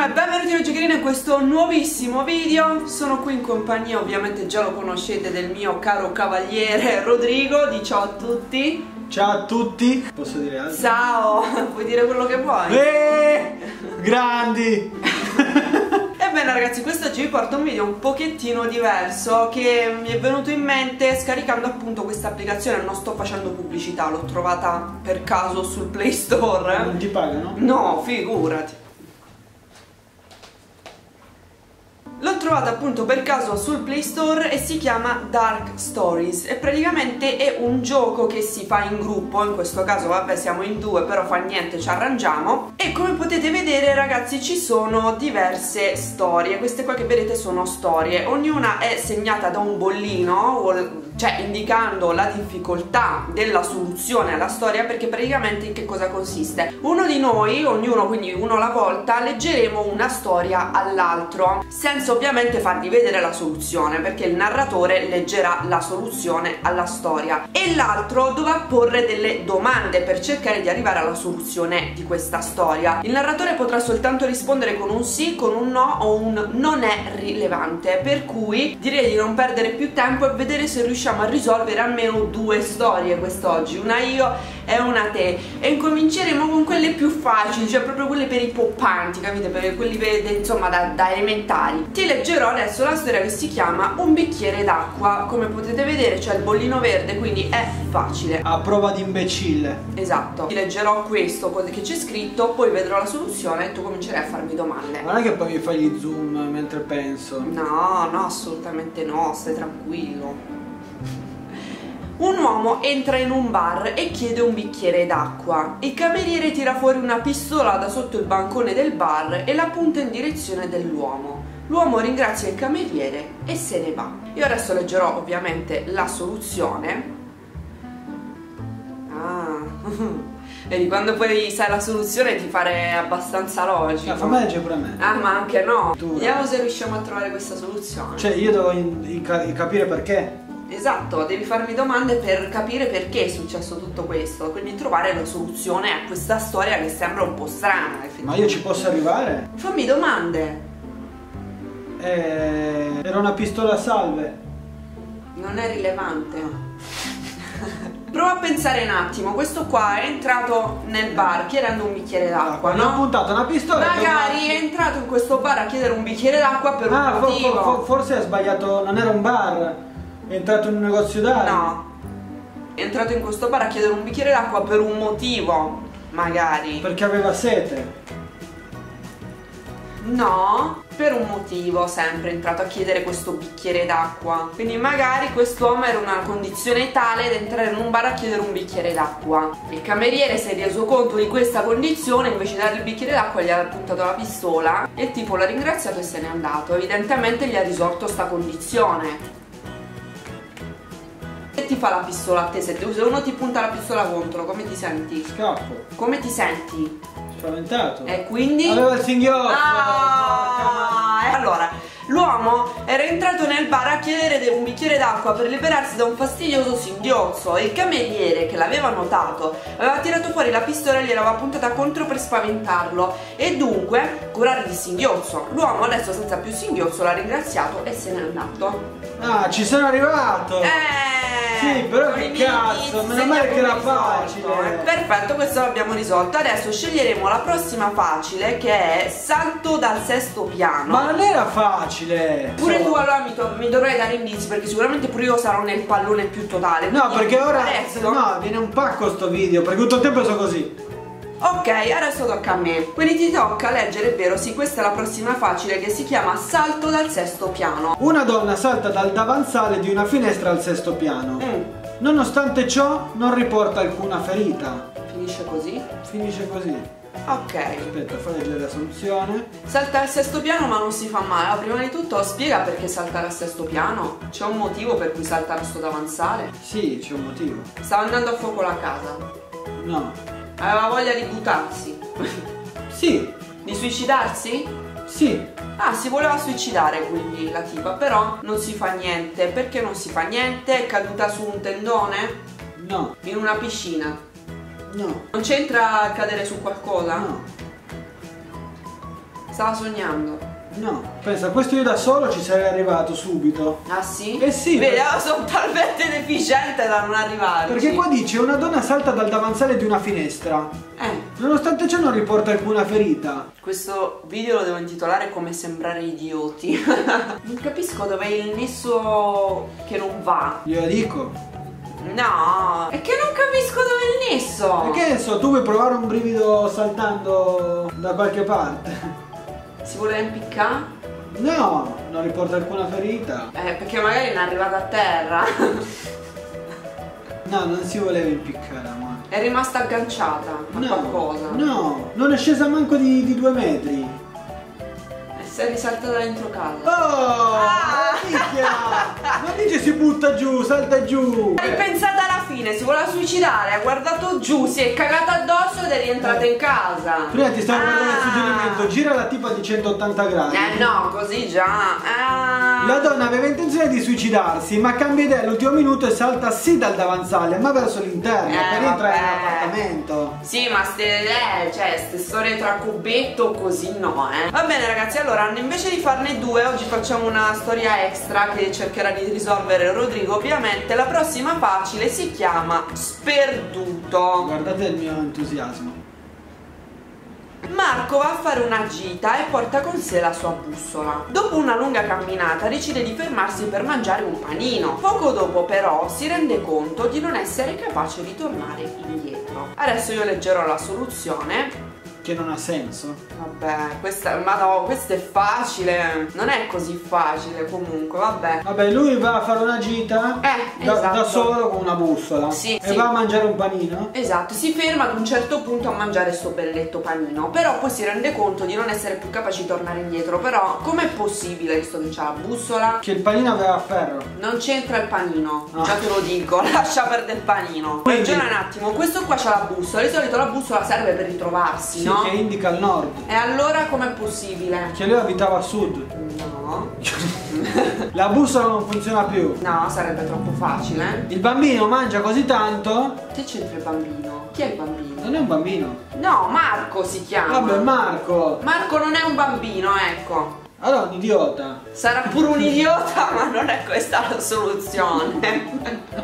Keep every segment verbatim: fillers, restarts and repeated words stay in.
e benvenuti a Giocherino in questo nuovissimo video. Sono qui in compagnia, ovviamente già lo conoscete, del mio caro cavaliere Rodrigo. Di ciao a tutti. Ciao a tutti. Posso dire altro? Ciao, puoi dire quello che vuoi. Eeeh, grandi. Ebbene ragazzi, quest'oggi vi porto un video un pochettino diverso che mi è venuto in mente scaricando appunto questa applicazione. Non sto facendo pubblicità, l'ho trovata per caso sul Play Store. Non ti pagano? No, figurati. L'ho trovata appunto per caso sul Play Store e si chiama Dark Stories e praticamente è un gioco che si fa in gruppo. In questo caso vabbè siamo in due, però fa niente, ci arrangiamo. E come potete vedere ragazzi ci sono diverse storie. Queste qua che vedete sono storie, ognuna è segnata da un bollino, cioè indicando la difficoltà della soluzione alla storia, perché praticamente in che cosa consiste? Uno di noi, ognuno quindi uno alla volta, leggeremo una storia all'altro senza ovviamente fargli vedere la soluzione, perché il narratore leggerà la soluzione alla storia e l'altro dovrà porre delle domande per cercare di arrivare alla soluzione di questa storia. Il narratore potrà soltanto rispondere con un sì, con un no o un non è rilevante, per cui direi di non perdere più tempo e vedere se riusciamo a risolvere almeno due storie quest'oggi, una io e una te, e incominceremo con quelle più facili, cioè proprio quelle per i poppanti, capite? Per quelli per, insomma da, da elementari. Ti leggerò adesso la storia che si chiama Un bicchiere d'acqua. Come potete vedere c'è il bollino verde, quindi è facile. A prova di imbecille. Esatto. Ti leggerò questo che c'è scritto, poi vedrò la soluzione e tu comincerai a farmi domande. Non è che poi mi fai gli zoom mentre penso. No, no, assolutamente no, stai tranquillo. Un uomo entra in un bar e chiede un bicchiere d'acqua. Il cameriere tira fuori una pistola da sotto il bancone del bar e la punta in direzione dell'uomo. L'uomo ringrazia il cameriere e se ne va. Io adesso leggerò ovviamente la soluzione. Ah, vedi, quando poi sai la soluzione ti pare abbastanza logico. Ma fammi leggere pure a me. Ah, ma anche no. Tu. Vediamo se riusciamo a trovare questa soluzione. Cioè io devo in, in, capire perché. Esatto, devi farmi domande per capire perché è successo tutto questo, quindi trovare la soluzione a questa storia che sembra un po' strana. Ma io ci posso arrivare? Fammi domande. Eh, era una pistola a salve. Non è rilevante. Prova a pensare un attimo, questo qua è entrato nel bar chiedendo un bicchiere d'acqua, no? Ha puntato una pistola. Magari è entrato in questo bar a chiedere un bicchiere d'acqua per ah, un motivo. For, for, forse ha sbagliato, non era un bar, è entrato in un negozio d'acqua. No, è entrato in questo bar a chiedere un bicchiere d'acqua per un motivo, magari. Perché aveva sete. No, per un motivo sempre è entrato a chiedere questo bicchiere d'acqua. Quindi magari quest'uomo era in una condizione tale da entrare in un bar a chiedere un bicchiere d'acqua. Il cameriere si è reso conto di questa condizione, invece di dargli il bicchiere d'acqua gli ha puntato la pistola e il tipo l'ha ringraziato e se n'è andato. Evidentemente gli ha risolto sta condizione. E ti fa la pistola a te? Se uno ti punta la pistola contro, come ti senti? Scappo. Come ti senti? Spaventato. E quindi? Aveva il singhiozzo. Ah, allora, l'uomo era entrato nel bar a chiedere un bicchiere d'acqua per liberarsi da un fastidioso singhiozzo e il cameriere, che l'aveva notato, aveva tirato fuori la pistola e gliel'aveva puntata contro per spaventarlo e dunque curare il singhiozzo. L'uomo adesso senza più singhiozzo l'ha ringraziato e se n'è andato. Ah, ci sono arrivato. Eh, sì, però che cazzo, meno male che era facile. Perfetto, questo l'abbiamo risolto. Adesso sceglieremo la prossima facile, che è salto dal sesto piano. Ma non era facile. Pure so. tu allora mi, mi dovrai dare indizi, perché sicuramente pure io sarò nel pallone più totale. No, perché ora adesso... no, viene un pacco sto video, perché tutto il tempo sono così. Ok, adesso tocca a me. Quindi ti tocca leggere, vero? Sì, questa è la prossima facile, che si chiama Salto dal sesto piano. Una donna salta dal davanzale di una finestra al sesto piano. Mm. Nonostante ciò non riporta alcuna ferita. Finisce così? Finisce così. Ok. Aspetta, fai leggere la soluzione. Salta al sesto piano ma non si fa male. Allora, prima di tutto spiega perché saltare al sesto piano. C'è un motivo per cui saltare sto davanzale? Sì, c'è un motivo. Stava andando a fuoco la casa. No. Aveva voglia di buttarsi. Sì. Di suicidarsi? Sì. Ah, si voleva suicidare quindi la tipa, però non si fa niente. Perché non si fa niente? È caduta su un tendone? No. In una piscina? No. Non c'entra cadere su qualcosa? No. Stava sognando. No, pensa, questo io da solo ci sarei arrivato subito. Ah sì? Eh sì. Vedi, perché... sono talmente deficiente da non arrivare. Perché qua dice una donna salta dal davanzale di una finestra. Eh. Nonostante ciò non riporta alcuna ferita. Questo video lo devo intitolare come sembrare idioti. Non capisco dov'è il nesso che non va. Glielo dico. No, è che non capisco dove è il nesso. E che ne so, tu vuoi provare un brivido saltando da qualche parte? Si voleva impiccare? No, non riporta alcuna ferita. Eh, perché magari non è arrivata a terra. No, non si voleva impiccare, amore. È rimasta agganciata a No, qualcosa. no, non è scesa manco di, di due metri. E si è risaltata dentro casa. Oh, Ah! minchia! Non dice si butta giù, salta giù. Ha ripensata alla fine, si voleva suicidare, ha guardato giù, si è cagata addosso ed è rientrata in casa. Prima ti stavo guardando il Ah. suggerimento, gira la tipa di centottanta gradi. Eh no, così già. Ah. La donna aveva intenzione di suicidarsi, ma cambia idea all'ultimo minuto e salta sì dal davanzale, ma verso l'interno, Eh, per entrare vabbè. nell'appartamento. Sì, ma ste, eh, cioè, ste storie tra cubetto così no, eh. Va bene ragazzi, allora invece di farne due, oggi facciamo una storia extra che cercherà di risolvere Rodrigo. Ovviamente la prossima facile si chiama Sperduto. Guardate il mio entusiasmo. Marco va a fare una gita e porta con sé la sua bussola. Dopo una lunga camminata decide di fermarsi per mangiare un panino. Poco dopo però si rende conto di non essere capace di tornare indietro. Adesso io leggerò la soluzione. Che non ha senso. Vabbè, questa, ma no, questo è facile. Non è così facile comunque, vabbè. Vabbè, lui va a fare una gita Eh, da, esatto. da solo con una bussola. Sì, e sì. va a mangiare un panino. Esatto, si ferma ad un certo punto a mangiare sto belletto panino. Però poi si rende conto di non essere più capace di tornare indietro. Però com'è possibile, visto che c'ha la bussola? Che il panino aveva ferro. Non c'entra il panino, Ah. già te lo dico, lascia perdere il panino. Quindi- Ragiona un attimo, questo qua c'ha la bussola. Di solito la bussola serve per ritrovarsi, Sì, no? che indica il nord. E allora com'è possibile? Che lui abitava a sud. No. La bussola non funziona più. No, sarebbe troppo facile. Il bambino mangia così tanto. Che c'entra il bambino? Chi è il bambino? Non è un bambino. No, Marco si chiama. Vabbè, Marco. Marco non è un bambino, ecco. Allora un idiota. Sarà pure un idiota, ma non è questa la soluzione.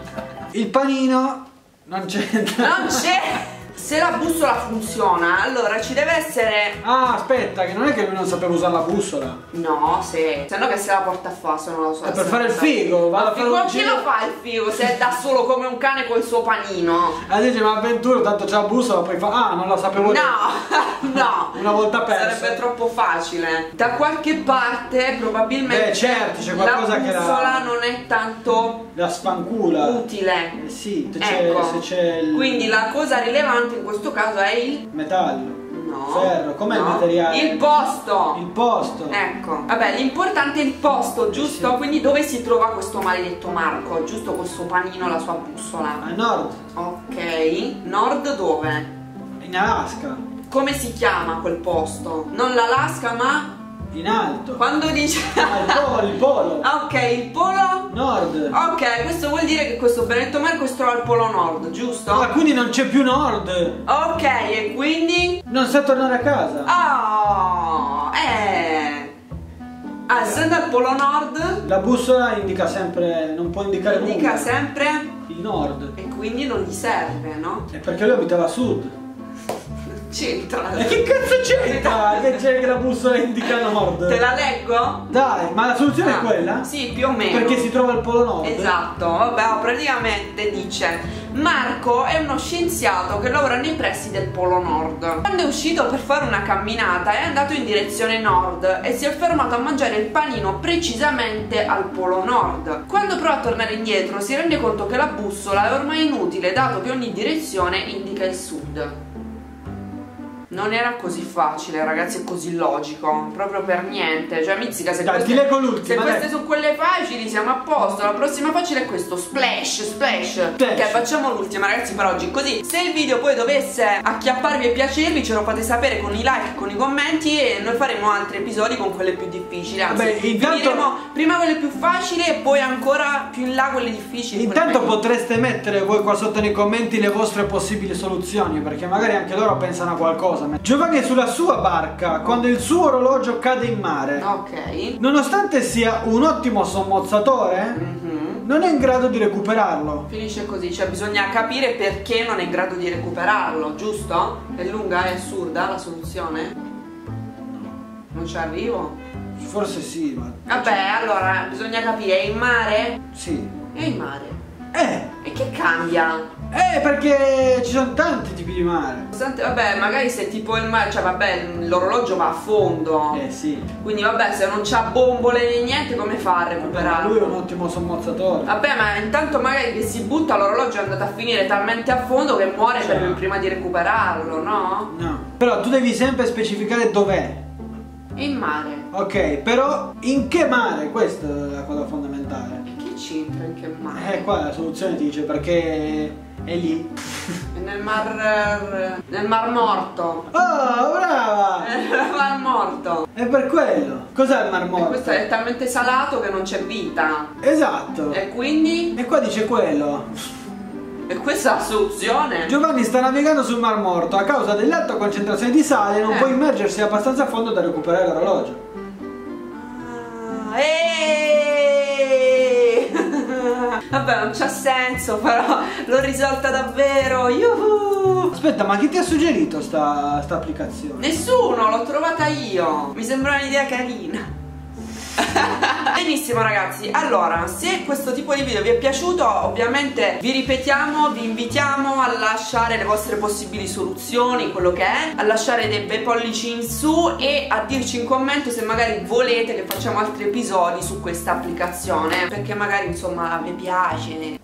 Il panino non c'entra. Non c'è. Se la bussola funziona, allora ci deve essere. Ah, aspetta, che non è che lui non sapeva usare la bussola. No, se. Se no che se la porta a fa, se non lo so. È per fare il figo, va a fare un Con chi giro. lo fa il figo? Se è da solo come un cane col suo panino. Ah, dice, ma avventura, tanto c'ha la bussola, poi fa. Ah, non la sapevo io. No, no. Una volta perso. Sarebbe troppo facile. Da qualche parte probabilmente. Beh, certo, c'è qualcosa la che la- bussola non è tanto La spancula. utile. Eh sì, se c'è, Ecco. se c'è il Quindi la cosa rilevante in questo caso è il. metallo. No. Ferro, com'è no. il materiale? Il posto. Il posto. Ecco, vabbè, l'importante è il posto, giusto? Sì. Quindi dove si trova questo maledetto Marco? Giusto col suo panino, la sua bussola. A nord, Ok, nord dove? in Alaska, Come si chiama quel posto? Non l'Alaska, ma in alto. quando dice. Ah, il polo, il polo. Ah, ok, il polo? Nord. Ok, questo vuol dire che questo benedetto Marco si trova al polo nord, giusto? Ah, quindi non c'è più nord. Ok, e quindi? Non sa tornare a casa. Oh, eh. Ah, essendo al polo nord, La bussola indica sempre, non può indicare indica nulla. sempre. Il nord. E quindi non gli serve, no? È perché lui abitava a sud. C'entra. E che cazzo c'entra? Che c'è che la bussola indica nord? Te la leggo? Dai, ma la soluzione Ah, è quella? Sì, più o meno. Perché si trova al polo nord. Esatto, vabbè, praticamente dice Marco è uno scienziato che lavora nei pressi del Polo Nord. Quando è uscito per fare una camminata è andato in direzione nord e si è fermato a mangiare il panino precisamente al Polo Nord. Quando prova a tornare indietro si rende conto che la bussola è ormai inutile dato che ogni direzione indica il sud. Non era così facile, ragazzi, è così logico, proprio per niente. Cioè, mizzica, se Dai, queste, ti leggo l'ultima, se queste dai. sono quelle facili siamo a posto. La prossima facile è questo, splash, splash. Ok, facciamo l'ultima, ragazzi, per oggi. Così, se il video poi dovesse acchiapparvi e piacervi, ce lo fate sapere con i like, con i commenti, e noi faremo altri episodi con quelle più difficili. Anzi, Vabbè, intanto- finiremo prima quelle più facili e poi ancora più in là quelle difficili. Intanto quelle potreste mettere voi qua sotto nei commenti le vostre possibili soluzioni, perché magari anche loro pensano a qualcosa cosa. Giovanni è sulla sua barca quando il suo orologio cade in mare. Ok. Nonostante sia un ottimo sommozzatore, Mm-hmm. non è in grado di recuperarlo. Finisce così, cioè bisogna capire perché non è in grado di recuperarlo, giusto? È lunga, è assurda la soluzione? Non ci arrivo? Forse sì, ma... Vabbè, allora bisogna capire, è in mare? Sì. È in mare. Eh! E che cambia? Eh, perché ci sono tanti tipi di mare. Nonostante- Vabbè, magari se tipo il mare, cioè vabbè, l'orologio va a fondo. Eh sì. Quindi vabbè, se non c'ha bombole né niente, come fa a recuperarlo? Lui è un ottimo sommozzatore. Vabbè, ma intanto magari che si butta l'orologio è andato a finire talmente a fondo che muore Cioè. per prima di recuperarlo, no? No. Però tu devi sempre specificare dov'è. È in mare. Ok, però in che mare? Questa è la cosa fondamentale. E che c'entra in che mare? Eh, qua la soluzione ti dice perché è lì. È nel mar... nel mar morto. Oh, brava! È nel mar morto. È per quello. Cos'è il Mar E Morto? questo è talmente salato che non c'è vita. Esatto. E quindi? E qua dice quello. E questa è la soluzione? Giovanni sta navigando sul Mar Morto. A causa dell'alta concentrazione di sale non Eh. può immergersi abbastanza a fondo da recuperare l'orologio. Ah, eeeh! Vabbè, non c'ha senso, però l'ho risolta davvero. Yuhu! Aspetta, ma chi ti ha suggerito sta, sta applicazione? Nessuno, l'ho trovata io. Mi sembra un'idea carina. Benissimo ragazzi, allora se questo tipo di video vi è piaciuto ovviamente vi ripetiamo, vi invitiamo a lasciare le vostre possibili soluzioni, quello che è, a lasciare dei bei pollici in su e a dirci in commento se magari volete che facciamo altri episodi su questa applicazione, perché magari insomma vi piace.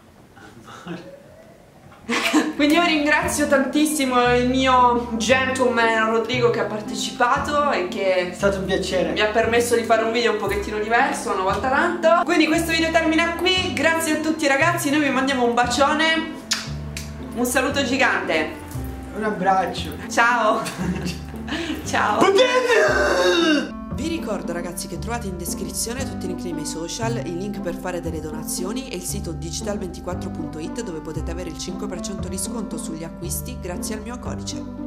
Quindi io ringrazio tantissimo il mio gentleman Rodrigo che ha partecipato e che È stato un piacere. mi ha permesso di fare un video un pochettino diverso una volta tanto. Quindi questo video termina qui. Grazie a tutti ragazzi, noi vi mandiamo un bacione, un saluto gigante. Un abbraccio. Ciao. Ciao. Potete! Vi ricordo ragazzi che trovate in descrizione tutti i link nei miei social, il link per fare delle donazioni e il sito digital ventiquattro punto it dove potete avere il cinque per cento di sconto sugli acquisti grazie al mio codice.